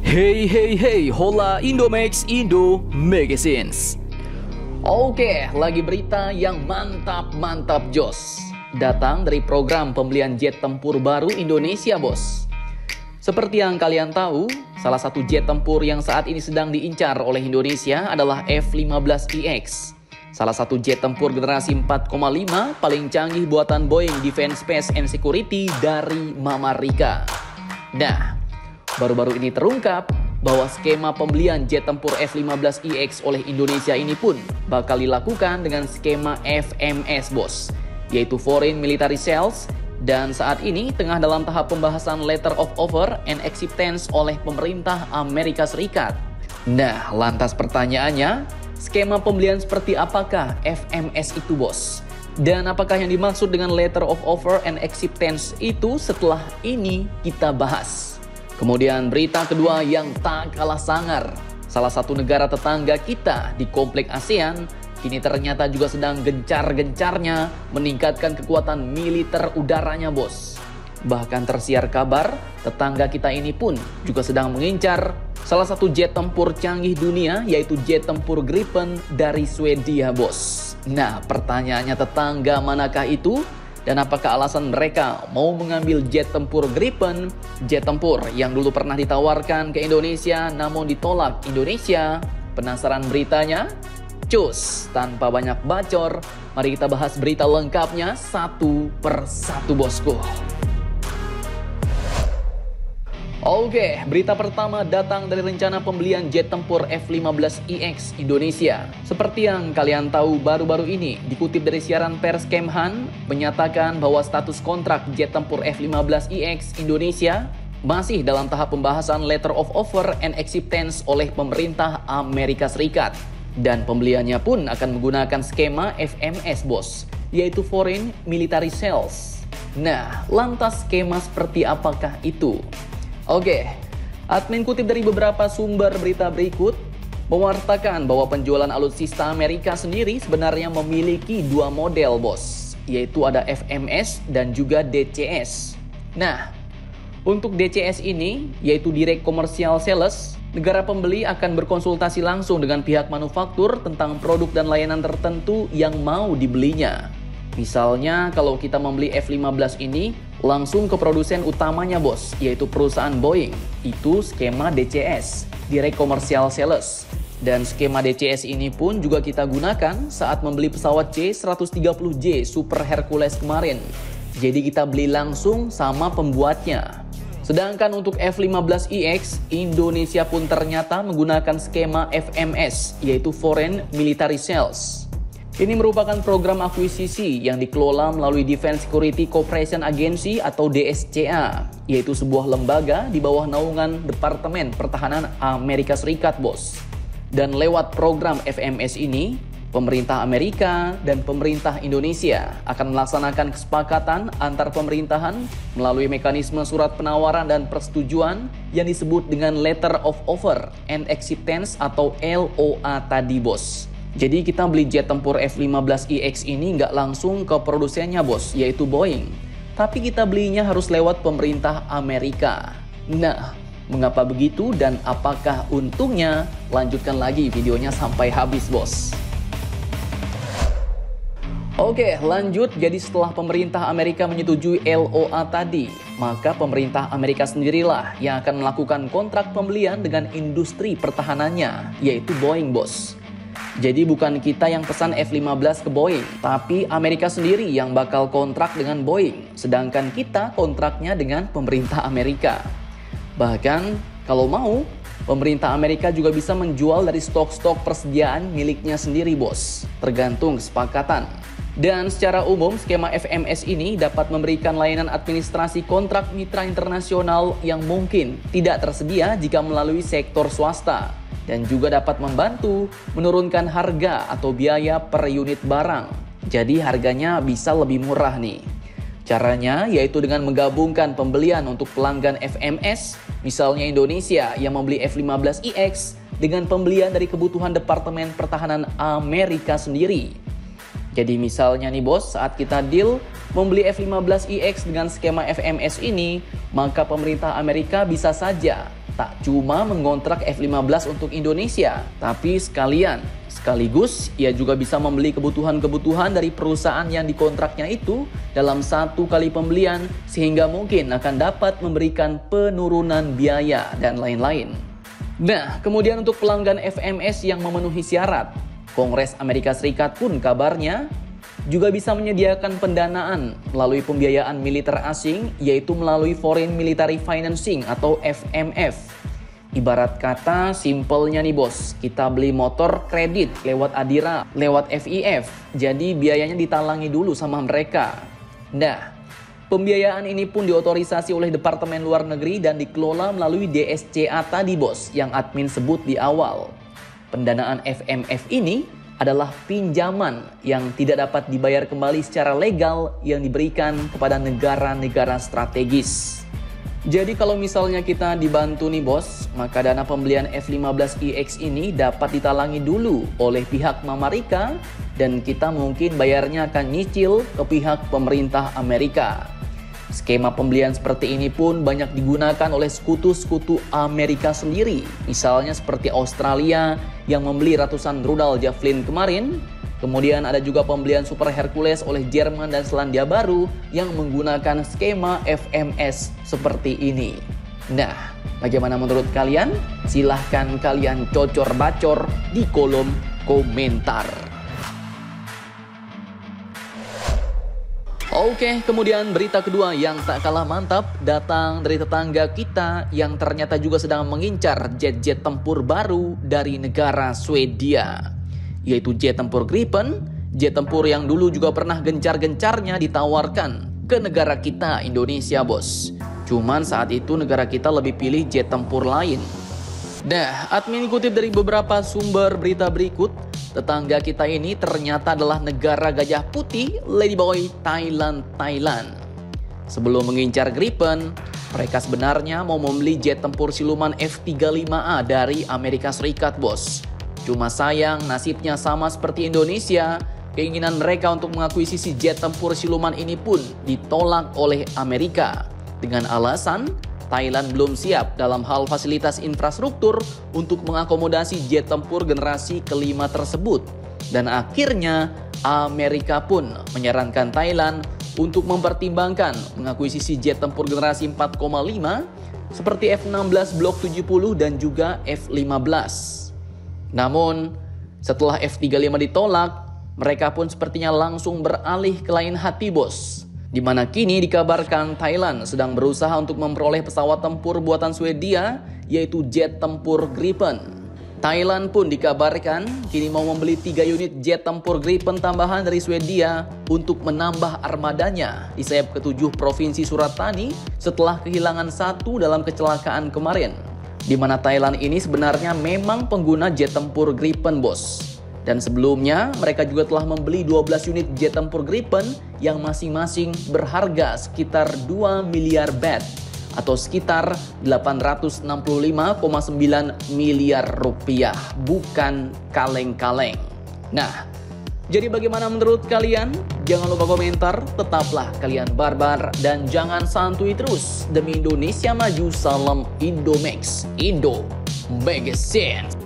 Hey hey hey, hola Indomax Indo Magazines. Oke, lagi berita yang mantap jos. Datang dari program pembelian jet tempur baru Indonesia, bos. Seperti yang kalian tahu, salah satu jet tempur yang saat ini sedang diincar oleh Indonesia adalah F-15EX. Salah satu jet tempur generasi 4,5 paling canggih buatan Boeing Defense, Space and Security dari Mama Rika. Nah, baru-baru ini terungkap bahwa skema pembelian jet tempur F-15EX oleh Indonesia ini pun bakal dilakukan dengan skema FMS, bos, yaitu Foreign Military Sales, dan saat ini tengah dalam tahap pembahasan Letter of Offer and Acceptance oleh pemerintah Amerika Serikat. Nah, lantas pertanyaannya, skema pembelian seperti apakah FMS itu, bos? Dan apakah yang dimaksud dengan Letter of Offer and Acceptance itu? Setelah ini kita bahas. Kemudian berita kedua yang tak kalah sangar. Salah satu negara tetangga kita di komplek ASEAN kini ternyata juga sedang gencar-gencarnya meningkatkan kekuatan militer udaranya, bos. Bahkan tersiar kabar tetangga kita ini pun juga sedang mengincar salah satu jet tempur canggih dunia, yaitu jet tempur Gripen dari Swedia, bos. Nah, pertanyaannya, tetangga manakah itu? Dan apakah alasan mereka mau mengambil jet tempur Gripen, jet tempur yang dulu pernah ditawarkan ke Indonesia namun ditolak Indonesia? Penasaran beritanya? Cus, tanpa banyak bacor, mari kita bahas berita lengkapnya satu per satu, bosku. Oke, berita pertama datang dari rencana pembelian jet tempur F-15EX Indonesia. Seperti yang kalian tahu, baru-baru ini dikutip dari siaran pers Kemhan menyatakan bahwa status kontrak jet tempur F-15EX Indonesia masih dalam tahap pembahasan Letter of Offer and Acceptance oleh pemerintah Amerika Serikat. Dan pembeliannya pun akan menggunakan skema FMS, bos, yaitu Foreign Military Sales. Nah, lantas skema seperti apakah itu? Oke, admin kutip dari beberapa sumber berita berikut mewartakan bahwa penjualan alutsista Amerika sendiri sebenarnya memiliki dua model, bos, yaitu ada FMS dan juga DCS. Nah, untuk DCS ini, yaitu Direct Commercial Sales, negara pembeli akan berkonsultasi langsung dengan pihak manufaktur tentang produk dan layanan tertentu yang mau dibelinya. Misalnya kalau kita membeli F-15 ini langsung ke produsen utamanya, bos, yaitu perusahaan Boeing. Itu skema DCS, Direct Commercial Sales. Dan skema DCS ini pun juga kita gunakan saat membeli pesawat C-130J Super Hercules kemarin. Jadi kita beli langsung sama pembuatnya. Sedangkan untuk F-15EX, Indonesia pun ternyata menggunakan skema FMS, yaitu Foreign Military Sales. Ini merupakan program akuisisi yang dikelola melalui Defense Security Cooperation Agency atau DSCA, yaitu sebuah lembaga di bawah naungan Departemen Pertahanan Amerika Serikat, bos. Dan lewat program FMS ini, pemerintah Amerika dan pemerintah Indonesia akan melaksanakan kesepakatan antar pemerintahan melalui mekanisme surat penawaran dan persetujuan yang disebut dengan Letter of Offer and Acceptance atau LOA tadi, bos. Jadi kita beli jet tempur F-15EX ini nggak langsung ke produsennya, bos, yaitu Boeing. Tapi kita belinya harus lewat pemerintah Amerika. Nah, mengapa begitu dan apakah untungnya? Lanjutkan lagi videonya sampai habis, bos. Oke, lanjut. Jadi setelah pemerintah Amerika menyetujui LOA tadi, maka pemerintah Amerika sendirilah yang akan melakukan kontrak pembelian dengan industri pertahanannya, yaitu Boeing, bos. Jadi bukan kita yang pesan F-15 ke Boeing, tapi Amerika sendiri yang bakal kontrak dengan Boeing, sedangkan kita kontraknya dengan pemerintah Amerika. Bahkan kalau mau, pemerintah Amerika juga bisa menjual dari stok-stok persediaan miliknya sendiri, bos, tergantung kesepakatan. Dan secara umum, skema FMS ini dapat memberikan layanan administrasi kontrak mitra internasional yang mungkin tidak tersedia jika melalui sektor swasta. Dan juga dapat membantu menurunkan harga atau biaya per unit barang. Jadi harganya bisa lebih murah nih. Caranya yaitu dengan menggabungkan pembelian untuk pelanggan FMS, misalnya Indonesia yang membeli F-15EX, dengan pembelian dari kebutuhan Departemen Pertahanan Amerika sendiri. Jadi misalnya nih, bos, saat kita deal membeli F-15EX dengan skema FMS ini, maka pemerintah Amerika bisa saja tak cuma mengontrak F-15 untuk Indonesia, tapi sekaligus ia juga bisa membeli kebutuhan-kebutuhan dari perusahaan yang dikontraknya itu dalam satu kali pembelian, sehingga mungkin akan dapat memberikan penurunan biaya dan lain-lain. Nah, kemudian untuk pelanggan FMS yang memenuhi syarat, Kongres Amerika Serikat pun kabarnya juga bisa menyediakan pendanaan melalui pembiayaan militer asing, yaitu melalui Foreign Military Financing atau FMF. Ibarat kata simpelnya nih bos, kita beli motor kredit lewat Adira, lewat FIF, jadi biayanya ditalangi dulu sama mereka. Nah, pembiayaan ini pun diotorisasi oleh Departemen Luar Negeri dan dikelola melalui DSCA tadi bos, yang admin sebut di awal. Pendanaan FMF ini adalah pinjaman yang tidak dapat dibayar kembali secara legal yang diberikan kepada negara-negara strategis. Jadi kalau misalnya kita dibantu nih bos, maka dana pembelian F-15EX ini dapat ditalangi dulu oleh pihak Amerika dan kita mungkin bayarnya akan nyicil ke pihak pemerintah Amerika. Skema pembelian seperti ini pun banyak digunakan oleh sekutu-sekutu Amerika sendiri. Misalnya seperti Australia yang membeli ratusan rudal Javelin kemarin. Kemudian ada juga pembelian Super Hercules oleh Jerman dan Selandia Baru yang menggunakan skema FMS seperti ini. Nah, bagaimana menurut kalian? Silahkan kalian cocor-bacor di kolom komentar. Oke, kemudian berita kedua yang tak kalah mantap datang dari tetangga kita yang ternyata juga sedang mengincar jet-jet tempur baru dari negara Swedia, yaitu jet tempur Gripen, jet tempur yang dulu juga pernah gencar-gencarnya ditawarkan ke negara kita Indonesia bos. Cuman saat itu negara kita lebih pilih jet tempur lain. Nah, admin kutip dari beberapa sumber berita berikut, tetangga kita ini ternyata adalah negara gajah putih, Ladyboy, Thailand. Sebelum mengincar Gripen, mereka sebenarnya mau membeli jet tempur siluman F-35A dari Amerika Serikat bos. Cuma sayang nasibnya sama seperti Indonesia, keinginan mereka untuk mengakuisisi jet tempur siluman ini pun ditolak oleh Amerika dengan alasan Thailand belum siap dalam hal fasilitas infrastruktur untuk mengakomodasi jet tempur generasi kelima tersebut. Dan akhirnya Amerika pun menyarankan Thailand untuk mempertimbangkan mengakuisisi jet tempur generasi 4,5 seperti F-16 Block 70 dan juga F-15. Namun setelah F-35 ditolak, mereka pun sepertinya langsung beralih ke lain hati bos. Di mana kini dikabarkan Thailand sedang berusaha untuk memperoleh pesawat tempur buatan Swedia, yaitu jet tempur Gripen. Thailand pun dikabarkan kini mau membeli 3 unit jet tempur Gripen tambahan dari Swedia untuk menambah armadanya di sayap ke-7 Provinsi Suratani setelah kehilangan 1 dalam kecelakaan kemarin. Di mana Thailand ini sebenarnya memang pengguna jet tempur Gripen bos. Dan sebelumnya mereka juga telah membeli 12 unit jet tempur Gripen yang masing-masing berharga sekitar 2 miliar baht atau sekitar 865,9 miliar rupiah. Bukan kaleng-kaleng. Nah, jadi bagaimana menurut kalian? Jangan lupa komentar, tetaplah kalian barbar dan jangan santuy terus. Demi Indonesia maju, salam Indomax, Indo Magazine.